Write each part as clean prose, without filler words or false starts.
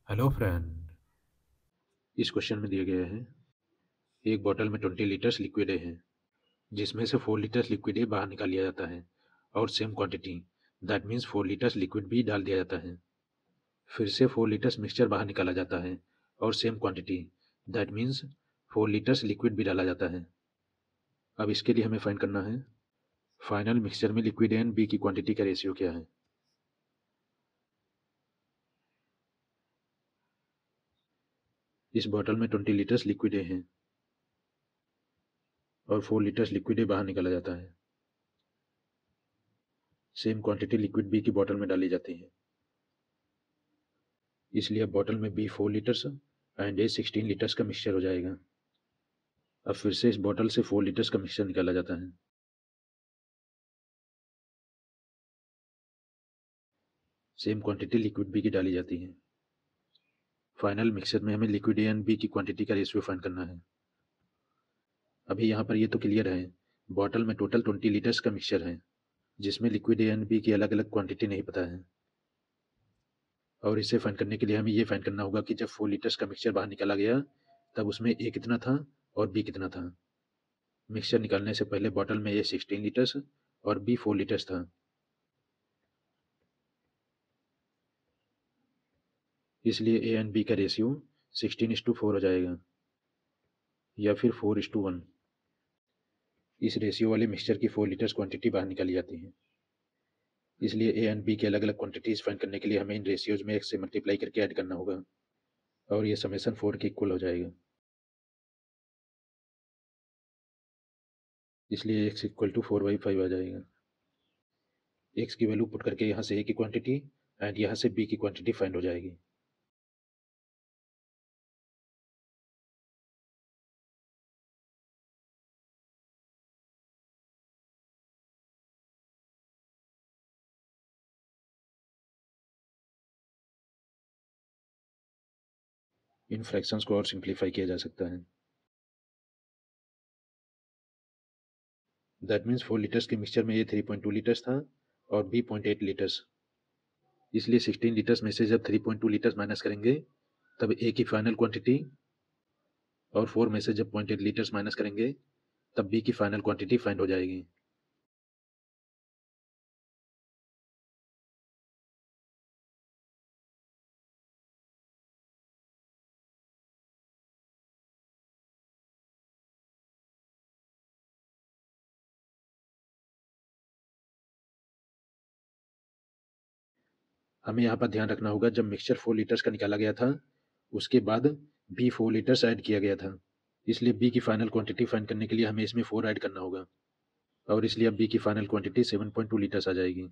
Hello friend. इस question में दिया गया है एक बोतल में 20 लीटर्स लिक्विड ए है जिसमें से 4 लीटर्स लिक्विड ए बाहर निकाल लिया जाता है और same quantity that means 4 litres liquid भी डाल दिया जाता है। फिर से 4 लीटर्स मिक्सचर बाहर निकाला जाता है और same quantity that means 4 litres liquid भी डाला जाता है। अब इसके लिए हमें फाइंड करना है फाइनल मिक्सचर में लिक्विड ए एंड बी की क्वांटिटी का रेशियो क्या है। इस बोतल में 20 लीटर्स लिक्विड ए हैं और 4 लीटर्स लिक्विड ए बाहर निकाला जाता है। सेम क्वांटिटी लिक्विड बी की बोतल में डाली जाती है, इसलिए अब बॉटल में B 4 litres and A 16 litres का मिक्सचर हो जाएगा। अब फिर से इस बॉटल से 4 लीटर्स का मिक्सचर निकाला जाता है। सेम क्वांटिटी लिक्विड बी की डाली जाती है। फाइनल मिक्सचर में हमें लिक्विड ए एंड बी की क्वांटिटी का रेशियो फाइंड करना है। अभी यहाँ पर ये तो क्लियर है, बॉटल में टोटल 20 लीटर्स का मिक्सचर है जिसमें लिक्विड ए एंड बी की अलग अलग क्वांटिटी नहीं पता है। और इसे फाइंड करने के लिए हमें ये फाइंड करना होगा कि जब 4 लीटर्स का मिक्सचर बाहर निकाला गया तब उसमें ए कितना था और बी कितना था। मिक्सचर निकालने से पहले बॉटल में ए 16 लीटर्स और बी 4 लीटर्स था, इसलिए ए एंड बी का रेशियो 16:4 हो जाएगा या फिर 4:1। इस रेशियो वाले मिक्सचर की 4 लीटर्स क्वांटिटी बाहर निकाली जाती है, इसलिए ए एंड बी की अलग अलग क्वांटिटीज फाइंड करने के लिए हमें इन रेशियोज में x से मल्टीप्लाई करके ऐड करना होगा और ये समेशन 4 के इक्वल हो जाएगा। इसलिए x इक्वल टू 4/5 आ जाएगा। x की वैल्यू पुट करके यहाँ से a की क्वांटिटी एंड यहाँ से b की क्वांटिटी फाइंड हो जाएगी। इन फ्रैक्शंस को और सिंप्लीफाई किया जा सकता है। दैट मीन्स 4 लीटर्स के मिक्सचर में a 3.2 लीटर्स था और b 0.8 लीटर्स, इसलिए 16 लीटर्स में से जब 3.2 लीटर्स माइनस करेंगे तब a की फाइनल क्वांटिटी और 4 में से जब 0.8 लीटर्स माइनस करेंगे तब बी की फाइनल क्वांटिटी फाइंड हो जाएगी। हमें यहाँ पर ध्यान रखना होगा, जब मिक्सचर 4 लीटर्स का निकाला गया था उसके बाद बी 4 लीटर्स ऐड किया गया था, इसलिए बी की फाइनल क्वांटिटी फाइंड करने के लिए हमें इसमें 4 ऐड करना होगा और इसलिए अब बी की फाइनल क्वांटिटी 7.2 लीटर्स आ जाएगी।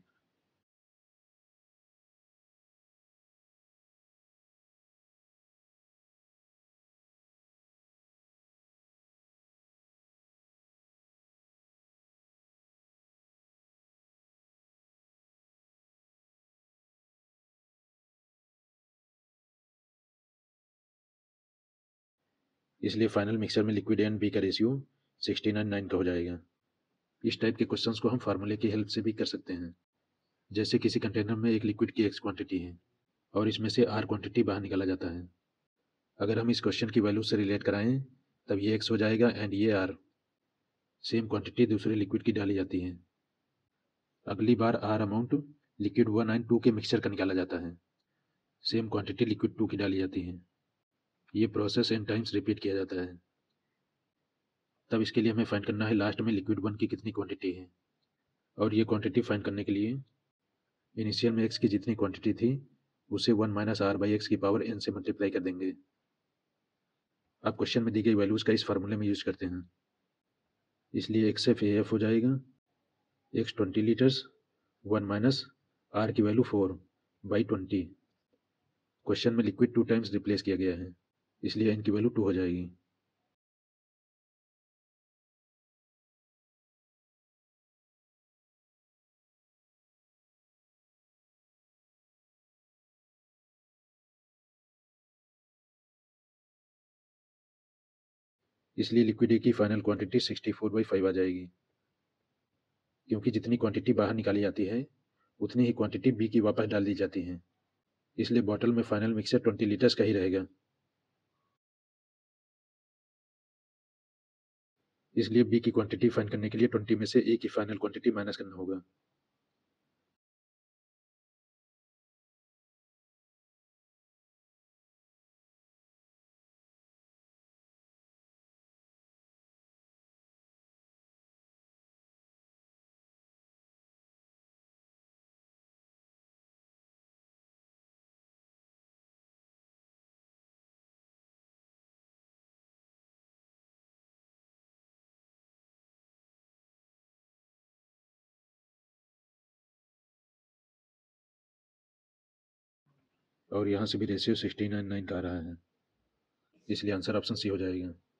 इसलिए फाइनल मिक्सचर में लिक्विड एंड बी का रेशियो 16:9 का हो जाएगा। इस टाइप के क्वेश्चंस को हम फार्मूले की हेल्प से भी कर सकते हैं। जैसे किसी कंटेनर में एक लिक्विड की x क्वांटिटी है और इसमें से r क्वांटिटी बाहर निकाला जाता है। अगर हम इस क्वेश्चन की वैल्यू से रिलेट कराएं तब ये x हो जाएगा एंड ये r। सेम क्वांटिटी दूसरे लिक्विड की डाली जाती है। अगली बार r अमाउंट लिक्विड 1 एंड 2 के मिक्सचर का निकाला जाता है। सेम क्वांटिटी लिक्विड 2 की डाली जाती है। ये प्रोसेस n टाइम्स रिपीट किया जाता है। तब इसके लिए हमें फाइंड करना है लास्ट में लिक्विड 1 की कितनी क्वांटिटी है, और ये क्वांटिटी फाइंड करने के लिए इनिशियल में x की जितनी क्वांटिटी थी उसे 1 - r/x की पावर n से मल्टीप्लाई कर देंगे। अब क्वेश्चन में दी गई वैल्यूज का इस फार्मूले में यूज करते हैं, इसलिए XF हो जाएगा x 20 लीटर्स 1 - r की वैल्यू 4/20। क्वेश्चन में लिक्विड 2 टाइम्स रिप्लेस किया गया है, इसलिए n की वैल्यू 2 हो जाएगी। इसलिए लिक्विड ए की फाइनल क्वांटिटी 64/5 आ जाएगी, क्योंकि जितनी क्वांटिटी बाहर निकाली जाती है उतनी ही क्वांटिटी बी की वापस डाल दी जाती है। इसलिए बॉटल में फाइनल मिक्सचर 20 लीटर्स का ही रहेगा। इसलिए बी की क्वांटिटी फाइंड करने के लिए 20 में से ए की फाइनल क्वांटिटी माइनस करना होगा। और यहाँ से भी रेशियो 16:9 का आ रहा है, इसलिए आंसर ऑप्शन सी हो जाएगा।